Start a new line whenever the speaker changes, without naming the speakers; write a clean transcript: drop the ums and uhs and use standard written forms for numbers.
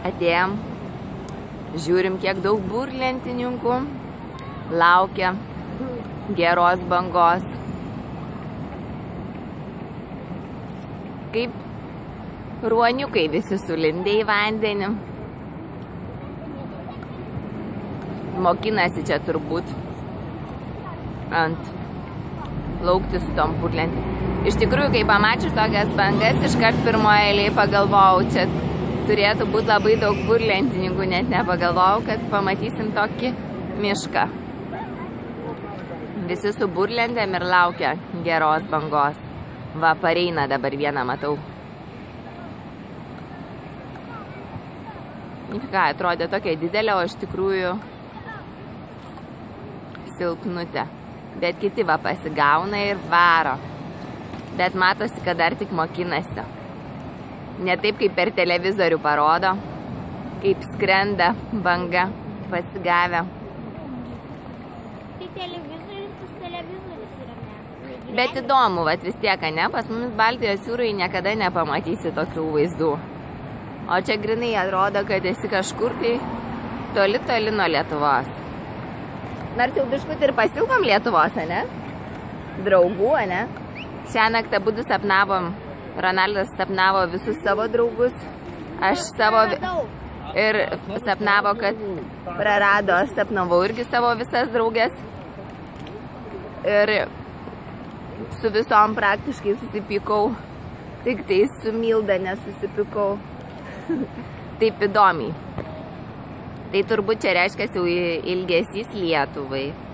Atėjom, žiūrim, kiek daug burlentininkų laukia geros bangos. Kaip ruoniukai visi sulindė į vandenį. Mokinasi čia turbūt ant plaukti su tom burlentėm. Iš tikrųjų, kai pamačius tokias bangas, iškart pirmoje eilėje pagalvojau, čia turėtų būti labai daug burlentininkų, net nepagalvojau, kad pamatysim tokį mišką. Visi su burlentėm ir laukia geros bangos. Va, pareina dabar vieną matau. Ką, atrodė tokia didelė, o iš tikrųjų silpnutė. Bet kiti va pasigauna ir varo. Bet matosi, kad dar tik mokinasi. Ne taip, kaip per televizorių parodo, kaip skrenda banga pasigavę.
Tai televizorius yra, ne?
Bet įdomu, vat vis tiek, ne? Pas mumis Baltijos jūrai niekada nepamatysi tokių vaizdų. O čia grinai atrodo, kad esi kažkur tai toli nuo Lietuvos. Nors jau biškut ir pasilgom Lietuvos, ne? Draugų, ne? Šiąnakt abudu sapnavom, Ronaldas sapnavo visus savo draugus, aš savo ir sapnavo, kad prarado, aš sapnavau irgi savo visas draugės. Ir su visom praktiškai susipykau, tik tai su Milda nesusipykau. Taip įdomiai. Tai turbūt čia reiškia jau ilgesys Lietuvai.